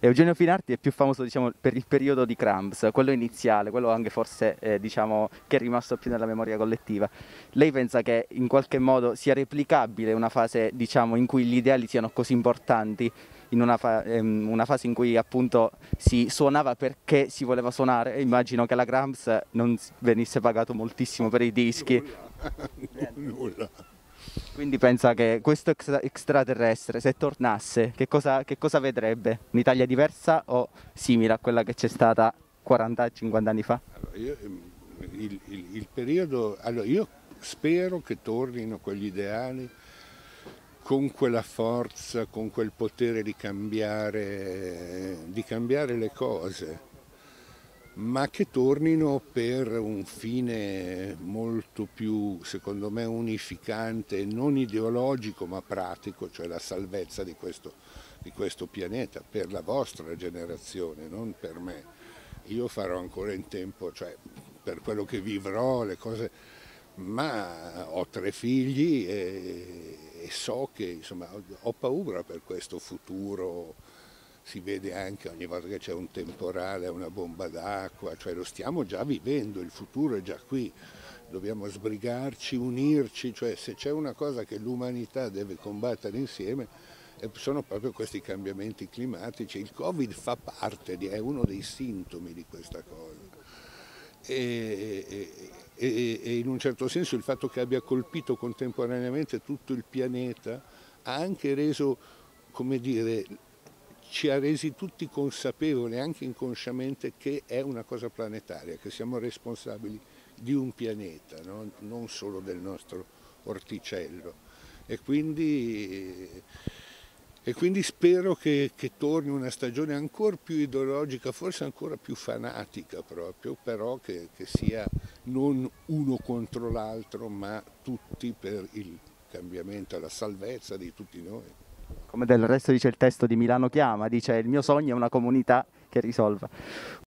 Eugenio Finardi è più famoso, diciamo, per il periodo di Cramps, quello iniziale, quello anche forse, diciamo, che è rimasto più nella memoria collettiva. Lei pensa che in qualche modo sia replicabile una fase, diciamo, in cui gli ideali siano così importanti, in una fase in cui appunto si suonava perché si voleva suonare? Immagino che la Cramps non venisse pagato moltissimo per i dischi. Nulla, nulla. Quindi pensa che questo extraterrestre, se tornasse, che cosa vedrebbe? Un'Italia diversa o simile a quella che c'è stata 40-50 anni fa? Allora, il periodo, allora io spero che tornino quegli ideali con quella forza, con quel potere di cambiare le cose, ma che tornino per un fine molto più, secondo me, unificante, non ideologico ma pratico, cioè la salvezza di questo pianeta per la vostra generazione, non per me. Io farò ancora in tempo, cioè per quello che vivrò, le cose, ma ho 3 figli e so che insomma ho paura per questo futuro. Si vede anche ogni volta che c'è un temporale, una bomba d'acqua, cioè lo stiamo già vivendo, il futuro è già qui, dobbiamo sbrigarci, unirci, cioè se c'è una cosa che l'umanità deve combattere insieme sono proprio questi cambiamenti climatici. Il Covid fa parte, è uno dei sintomi di questa cosa. E in un certo senso il fatto che abbia colpito contemporaneamente tutto il pianeta ha anche reso, come dire, ci ha resi tutti consapevoli, anche inconsciamente, che è una cosa planetaria, che siamo responsabili di un pianeta, no? Non solo del nostro orticello. E quindi, e quindi spero che torni una stagione ancora più ideologica, forse ancora più fanatica proprio, però che sia non uno contro l'altro, ma tutti per il cambiamento, la salvezza di tutti noi. Come del resto dice il testo di Milano Chiama, dice il mio sogno è una comunità che risolva.